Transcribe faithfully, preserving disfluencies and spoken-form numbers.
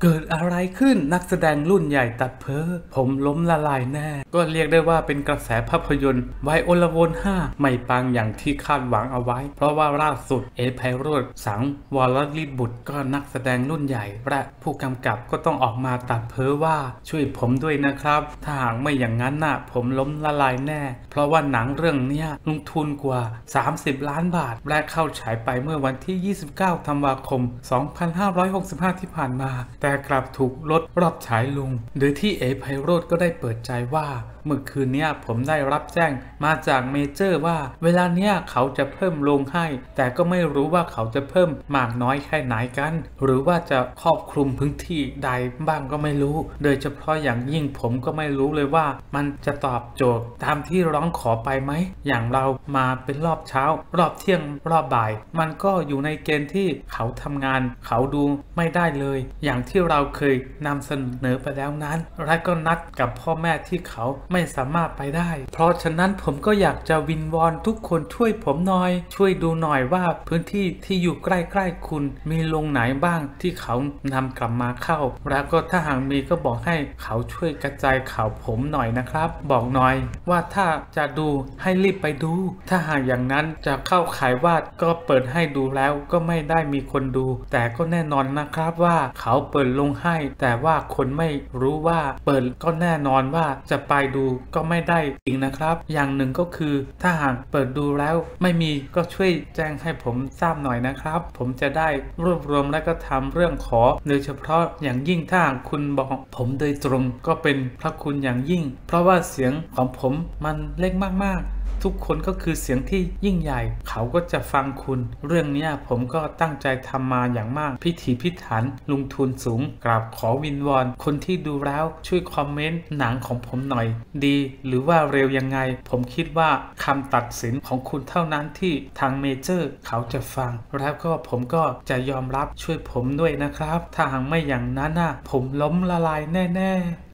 เกิดอะไรขึ้นนักแสดงรุ่นใหญ่ตัดเพ้อผมล้มละลายแน่ก็เรียกได้ว่าเป็นกระแสภาพยนตร์ไวโอลวนห้าไม่ปังอย่างที่คาดหวังเอาไว้เพราะว่าล่าสุดเอไพโรจน์สังวรลิบุตรก็นักแสดงรุ่นใหญ่และผู้กำกับก็ต้องออกมาตัดเพ้อว่าช่วยผมด้วยนะครับถ้าหากไม่อย่างนั้นน่ะผมล้มละลายแน่เพราะว่าหนังเรื่องนี้ลงทุนกว่าสามสิบล้านบาทและเข้าฉายไปเมื่อวันที่ยี่สิบเก้าธันวาคมสองพันห้าร้อยหกสิบห้าที่ผ่านมาแต่กลับถูกลดรอบฉายลงโดยที่เอไพโรจน์ก็ได้เปิดใจว่าเมื่อคืนนี้ผมได้รับแจ้งมาจากเมเจอร์ว่าเวลาเนี้ยเขาจะเพิ่มลงให้แต่ก็ไม่รู้ว่าเขาจะเพิ่มมากน้อยแค่ไหนกันหรือว่าจะครอบคลุมพื้นที่ใดบ้างก็ไม่รู้โดยเฉพาะอย่างยิ่งผมก็ไม่รู้เลยว่ามันจะตอบโจทย์ตามที่ร้องขอไปไหมอย่างเรามาเป็นรอบเช้ารอบเที่ยงรอบบ่ายมันก็อยู่ในเกณฑ์ที่เขาทำงานเขาดูไม่ได้เลยอย่างที่เราเคยนำเสนอไปแล้วนั้นและก็นัดกับพ่อแม่ที่เขาไม่สามารถไปได้เพราะฉะนั้นผมก็อยากจะวิงวอนทุกคนช่วยผมหน่อยช่วยดูหน่อยว่าพื้นที่ที่อยู่ใกล้ๆคุณมีโรงไหนบ้างที่เขานำกลับมาเข้าแล้วก็ถ้าหากมีก็บอกให้เขาช่วยกระจายข่าวผมหน่อยนะครับบอกหน่อยว่าถ้าจะดูให้รีบไปดูถ้าหากอย่างนั้นจะเข้าข่ายว่าก็เปิดให้ดูแล้วก็ไม่ได้มีคนดูแต่ก็แน่นอนนะครับว่าเขาเปิดลงให้แต่ว่าคนไม่รู้ว่าเปิดก็แน่นอนว่าจะไปดูก็ไม่ได้จริงนะครับอย่างหนึ่งก็คือถ้าหากเปิดดูแล้วไม่มีก็ช่วยแจ้งให้ผมทราบหน่อยนะครับผมจะได้รวบรวมและก็ทำเรื่องขอโดยเฉพาะอย่างยิ่งถ้าหากคุณบอกผมโดยตรงก็เป็นพระคุณอย่างยิ่งเพราะว่าเสียงของผมมันเล็กมากๆทุกคนก็คือเสียงที่ยิ่งใหญ่เขาก็จะฟังคุณเรื่องนี้ผมก็ตั้งใจทำมาอย่างมากพิถีพิถันลงทุนสูงกราบขอวินวอนคนที่ดูแล้วช่วยคอมเมนต์หนังของผมหน่อยดีหรือว่าเร็วยังไงผมคิดว่าคำตัดสินของคุณเท่านั้นที่ทางเมเจอร์เขาจะฟังแล้วก็ผมก็จะยอมรับช่วยผมด้วยนะครับถ้าหากไม่อย่างนั้นน่ะผมล้มละลายแน่ๆ